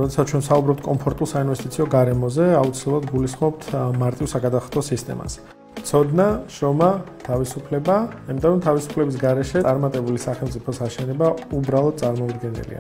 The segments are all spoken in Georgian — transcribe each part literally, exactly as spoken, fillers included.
როდესაც ჩვენ საუბრობთ კომფორტულ საინვესტიციო გარემოზე, აუცილებლად გულისხმობთ მარტივ საგადახდო სისტემას. ცოდნა, შრომა, თავისუფლება, იმიტომ რომ თავისუფლების გარეშე წარმატებული სახელმწიფოს აშენება უბრალოდ წარმოუდგენელია.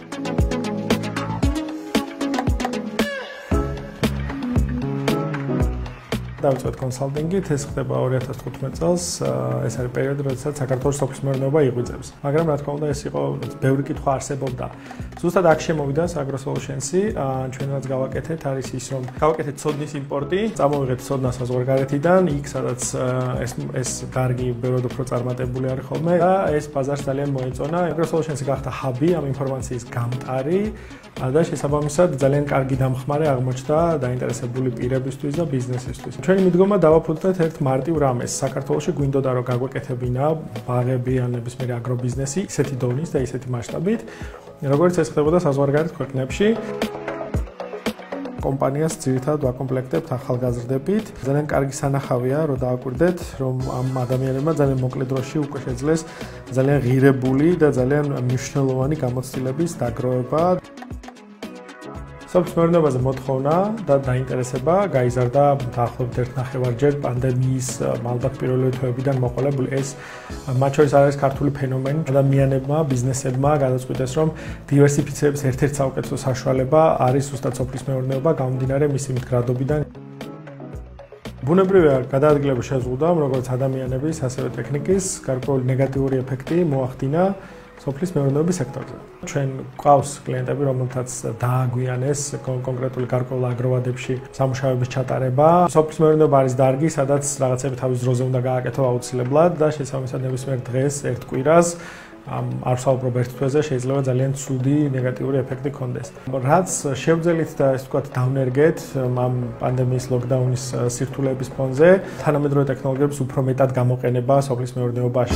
დავიწყოთ კონსალტინგით, ეს ხდება ორი ათას თხუთმეტ წელს, ეს არის პერიოდი, როდესაც საქართველოს სოფლის მეურნეობა იღვიძებს. მაგრამ რა თქმა უნდა, ეს იყო ბევრი კითხვა არსებობდა. ზუსტად აქ შემოვიდა Agro Solutions-ი, ჩვენ რაც გავაკეთეთ, არის ის, რომ გავაკეთეთ ცოდნის იმპორტი, წამოვიღეთ ცოდნა საზღვარგარეთიდან, იქ სადაც ეს ეს დარგი ბევრად უფრო წარმატებული არის ხოლმე და ეს ბაზარს ძალიან მოეწონა. Agro Solutions-ი გახდა ჰაბი ამ ინფორმაციის გამტარი და შესაბამისად ძალიან კარგი დამხმარე აღმოჩნდა დაინტერესებული პირებისთვის და ბიზნესისთვის. ჩვენი მიდგომა დავაფუძნეთ ერთ მარტივ რამეს. საქართველოში გვინდოდა რომ გაგვეკეთებინა ბაღები ან ნებისმიერი აგრობიზნესი ისეთი დონის და ისეთი მასშტაბით, როგორც ეს ხდებოდა საზღვარგარეთ ქვეყნებში. კომპანიას ძირითადად ვაკომპლექტებთ ახალგაზრდებით. ძალიან კარგი სანახავია, რომ დააკვირდეთ, რომ ამ ადამიანებმა ძალიან მოკლე დროში უკვე შეძლეს ძალიან ღირებული და ძალიან მნიშვნელოვანი გამოცდილების დაგროვება. სოფლის მეურნეობაზე მოთხოვნა და დაინტერესება გაიზარდა დაახლოებით ერთ ნახევარჯერ პანდემიის ალბათ პირველივე თვეებიდან მოყოლებული. ეს მათ შორის არის ქართული ფენომენი. ადამიანებმა, ბიზნესებმა გადაწყვიტეს, რომ დივერსიფიცირების ერთ-ერთი საუკეთესო საშუალება არის ზუსტად სოფლის მეურნეობა, გამომდინარე მისი მდგრადობიდან. ბუნებრივია გადაადგილება შეზღუდა, როგორც ადამიანების, ასევე ტექნიკის, გარკვეული ნეგატიური ეფექტი მოახდინა სოფლის მეურნეობის სექტორზე. ჩვენ გვყავს კლიენტები, რომელთაც დააგვიანეს კონკრეტული გარკვეულ აგროვადებში სამუშაოების ჩატარება. სოფლის მეურნეობა არის დარგი, სადაც რაღაცები თავის დროზე უნდა გააკეთო აუცილებლად და შესაბამისად ნებისმიერ დღეს, ერთ კვირას არ ვსაუბრობ ერთ თვეზე, შეიძლება ძალიან ცუდი ნეგატიური ეფექტი ქონდეს. რაც შევძელით და ესე ვთქვათ დავნერგეთ ამ პანდემიის ლოკდაუნის სირთულეების ფონზე, თანამედროვე ტექნოლოგიების უფრო მეტად გამოყენება სოფლის მეურნეობაში.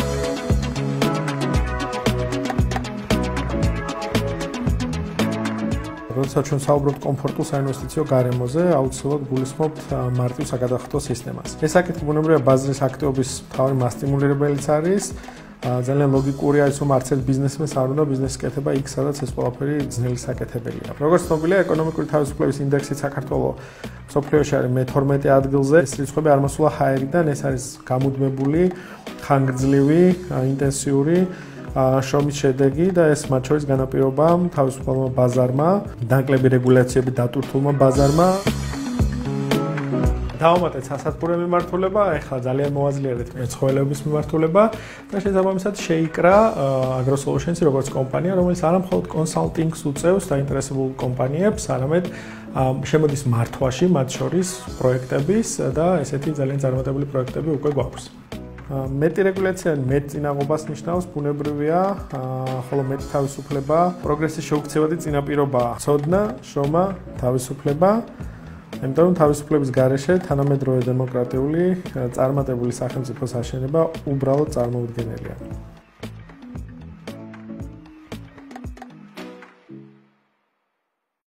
როდესაც ჩვენ საუბრობთ კომფორტულ საინვესტიციო გარემოზე, აუცილებლად გულისხმობთ მარტივ საგადახდო სისტემას. ეს საკითხი ბუნებრივია ბაზრის აქტივობის მთავარი მასტიმულირებელიც არის. ძალიან ლოგიკური არის, რომ არც ერთ ბიზნესმენს არ უნდა ბიზნესის კეთება იქ, სადაც ეს ყველაფერი ძნელი საკეთებელია. როგორც ცნობილია, ეკონომიკური თავისუფლების ინდექსით საქართველოს მსოფლიოში არის მეთორმეტე ადგილზე. ეს რიცხვები არ მოსულა ჰაერიდან, ეს არის გამუდმებული, ხანგრძლივი, ინტენსიური შრომის შედეგი და ეს მათ შორის განაპირობა თავისუფალმა ბაზარმა, დანაკლები რეგულაციებით დატვირთულმა ბაზარმა. დავამატეთ სასათბურე მიმართულება, ეხლა ძალიან მოაძლიერეთ მეცხოველეობის მიმართულება და შესაბამისად შეიკრა Agro Solutions-ი როგორც კომპანია, რომელიც არა მხოლოდ კონსალტინგს უწევს დაინტერესებულ კომპანიებს, არამედ შემოდის მართვაში, მათ შორის პროექტების და ესეთი ძალიან წარმატებული პროექტები უკვე გვაქვს. მეტი რეგულაცია მეტ წინაღობას ნიშნავს, ბუნებრივია, ხოლო მეტი თავისუფლება, პროგრესის შეუქცევადი წინაპირობაა. ცოდნა, შრომა, თავისუფლება, იმიტომ რომ თავისუფლების გარეშე თანამედროვე დემოკრატიული, წარმატებული სახელმწიფოს აშენება უბრალოდ წარმოუდგენელია.